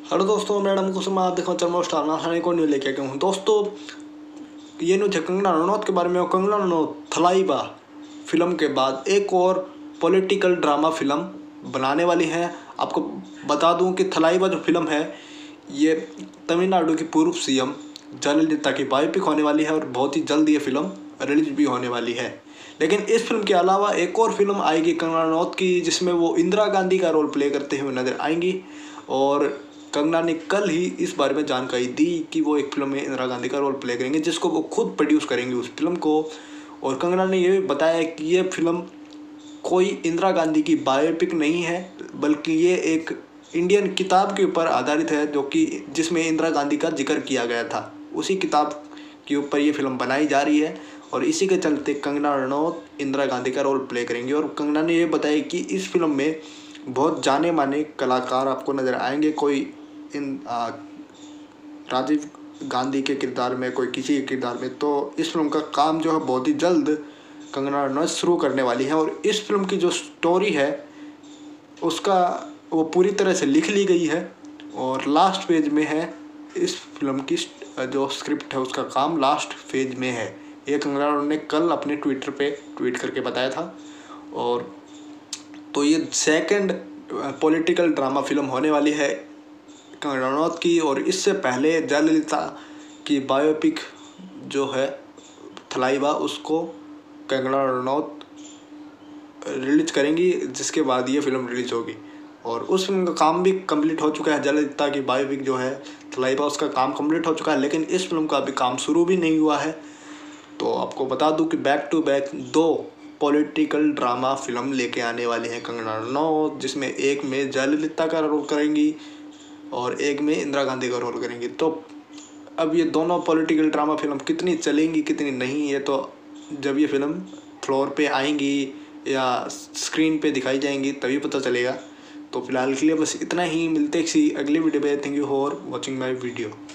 Hello दोस्तों, मेरा नाम कुसुम, आप देखो चरमा स्टार नाथाने को न्यू लेके आया हूँ। दोस्तों ये न्यूज है कंगना रनौत के बारे में। और कंगना रनौत थलाइवा फिल्म के बाद एक और पॉलिटिकल ड्रामा फिल्म बनाने वाली हैं। आपको बता दूं कि थलाइवा जो फिल्म है ये तमिलनाडु की पूर्व सीएम जयललिता की बायोपिक होने वाली है और बहुत ही जल्द ये फिल्म रिलीज भी होने वाली है। लेकिन इस फिल्म के अलावा एक और फिल्म आएगी कंगना रनौत की, जिसमें वो इंदिरा गांधी का रोल प्ले करते हुए नजर आएंगी। और कंगना ने कल ही इस बारे में जानकारी दी कि वो एक फिल्म में इंदिरा गांधी का रोल प्ले करेंगे, जिसको वो खुद प्रोड्यूस करेंगे उस फिल्म को। और कंगना ने ये भी बताया कि ये फिल्म कोई इंदिरा गांधी की बायोपिक नहीं है, बल्कि ये एक इंडियन किताब के ऊपर आधारित है, जो कि जिसमें इंदिरा गांधी का जिक्र किया गया था। उसी किताब के ऊपर ये फिल्म बनाई जा रही है और इसी के चलते कंगना रनौत इंदिरा गांधी का रोल प्ले करेंगी। और कंगना ने ये बताया कि इस फिल्म में बहुत जाने माने कलाकार आपको नज़र आएंगे। कोई राजीव गांधी के किरदार में, कोई किसी के किरदार में। तो इस फिल्म का काम जो है बहुत ही जल्द कंगना रनौत शुरू करने वाली है। और इस फिल्म की जो स्टोरी है उसका वो पूरी तरह से लिख ली गई है और लास्ट फेज में है। इस फिल्म की जो स्क्रिप्ट है उसका काम लास्ट फेज में है। ये कंगना रनौत ने कल अपने ट्विटर पे ट्वीट करके बताया था। और तो ये सेकंड पॉलिटिकल ड्रामा फिल्म होने वाली है कंगना रनौत की। और इससे पहले जयललिता की बायोपिक जो है थलाइवा, उसको कंगना रनौत रिलीज करेंगी, जिसके बाद ये फिल्म रिलीज होगी। और उस फिल्म का काम भी कंप्लीट हो चुका है। जयललिता की बायोपिक जो है थलाइवा, उसका काम कंप्लीट हो चुका है, लेकिन इस फिल्म का अभी काम शुरू भी नहीं हुआ है। तो आपको बता दूं कि back to back 2 political drama film लेके आने वाली है कंगना रनौत, जिसमें एक में जयललिता का रोल करेंगी और एक में इंदिरा गांधी का रोल करेंगी। तो अब ये दोनों पॉलिटिकल ड्रामा फिल्म कितनी चलेंगी कितनी नहीं, ये तो जब ये फिल्म फ्लोर पे आएंगी या स्क्रीन पे दिखाई जाएंगी तभी पता चलेगा। तो फिलहाल के लिए बस इतना ही। मिलते किसी अगली वीडियो पे। Thank you for watching my video.